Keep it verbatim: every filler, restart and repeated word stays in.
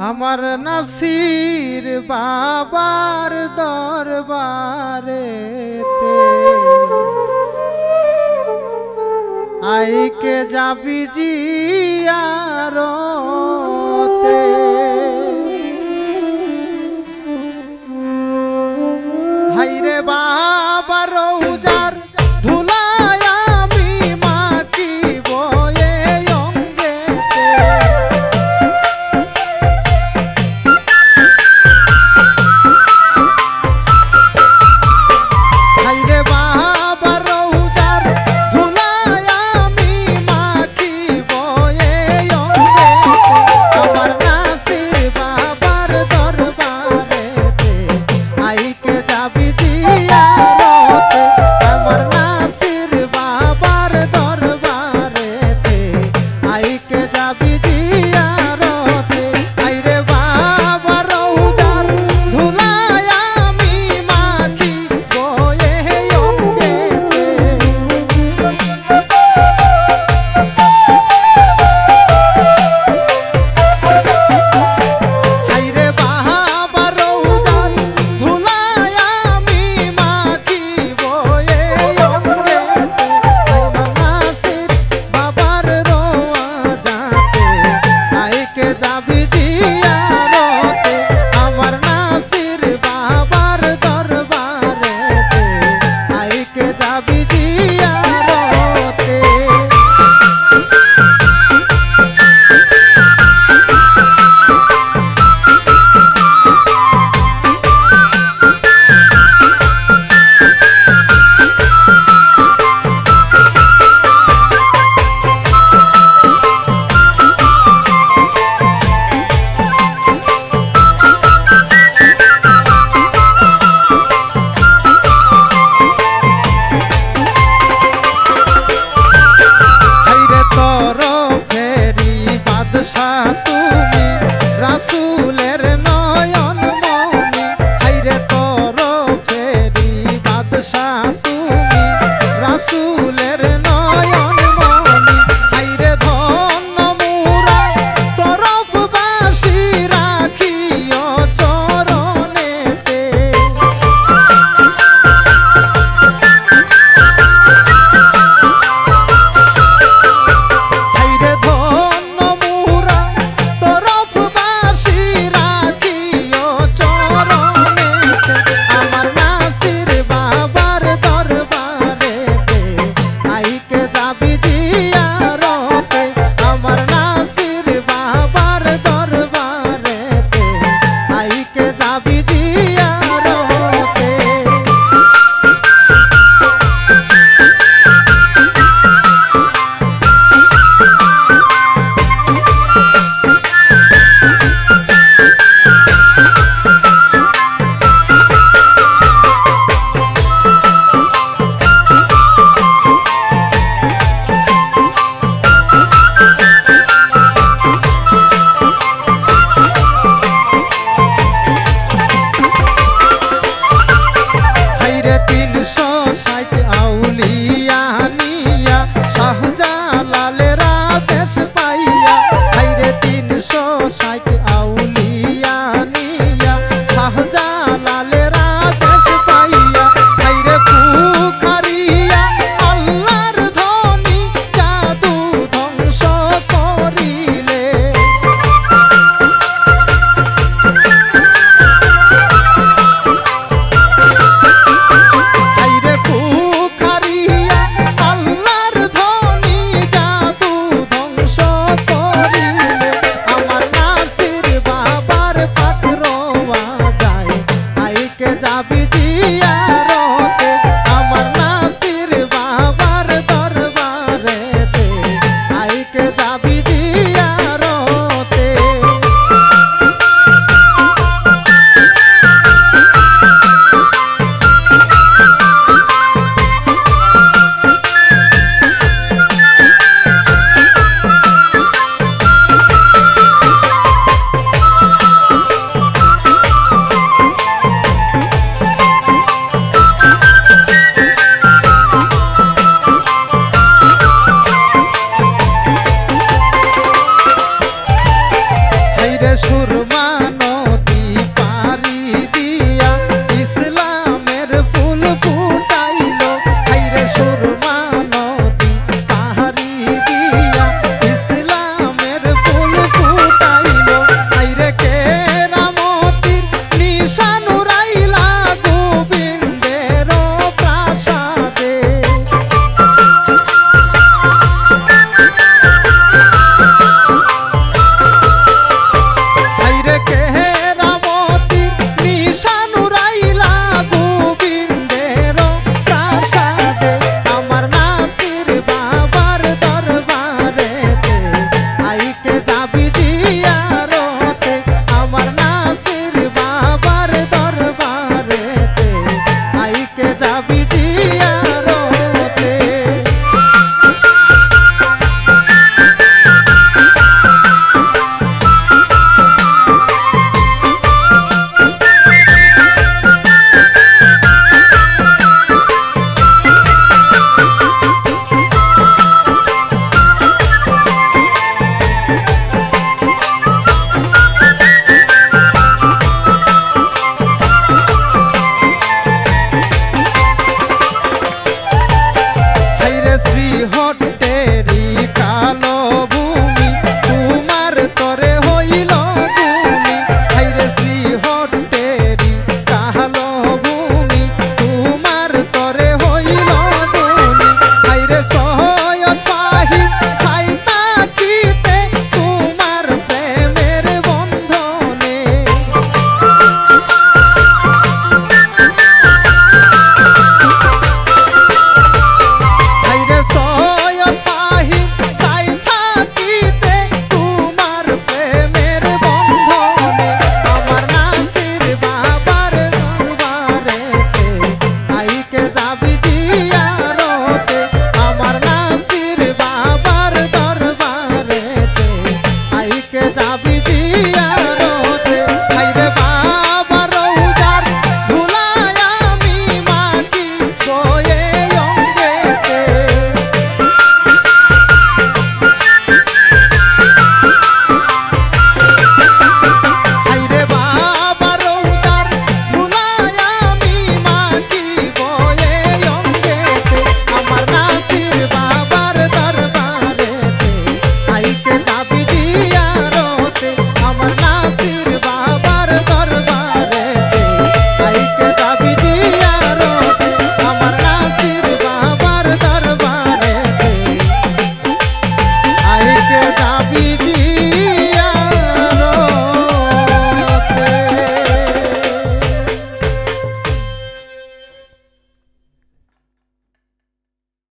আমার নাসির বাবার দরবারে আইকে যাবি জিয়ারতে হাইরে বাবা রৌজার ধুলায় আমি মাখিব এই অঙ্গেতে হাইরে বাবা রৌজার ধুলায় আমি মাখিব এই অঙ্গেতে আমার নাসির বাবার দরবারেতে আইকে যাবি জিয়ারতে আমার নাসির বাবার দরবারেতে আইকে যাবি জিয়ারতে আইরে বাবা রৌজার ধুলায় আমি মাখিব এই অঙ্গেতে হাইরে বাবা রৌজার ধুলায় আমি মাখিব এই অঙ্গেতে আমার নাসির বাবার রওজাতে আইকে যাবি জিয়ারতে আমার নাসির বাবার দরবারেতে আইকে যাবি জিয়ারতে হাইরে তোর ফেরি বাদশাহ তুমি রাসূলের নয়ন মনি হাইরে তোর ফেরি বাদশাহ তুমি রাসূলের নয়ন মনি হাইরে ধন্য মুরা তরফবাসী রাখিও চরণেতে হাইরে ধন্য মুরা তরফবাসী রাখিও চরণেতে আমার নাসির বাবার দরবারেতে আইকে যাবি জিয়ারতে আমার নাসির বাবার দরবারেতে আইকে যাবি জিয়ারতে হাইরে তিনশো ষাট আউলিয়া নিয়া শাহজালালের আদেশ পাইয়া হাইরে তিনশো ষাট আউলিয়া নিয়া শাহজালালের আদেশ পাইয়া হাইরে পুখারিয়া আল্লাহর ধ্বনি জাদু ধ্বংস করিলে হাইরে পুখারিয়া আল্লাহর ধ্বনি জাদু ধ্বংস করিলে আমার নাসির বাবার পাক রওয়া যায় আইকে যাবি জিয়ারতে আমার নাসির বাবার দরবারেতে আইকে যাবি জিয়ারতে সুর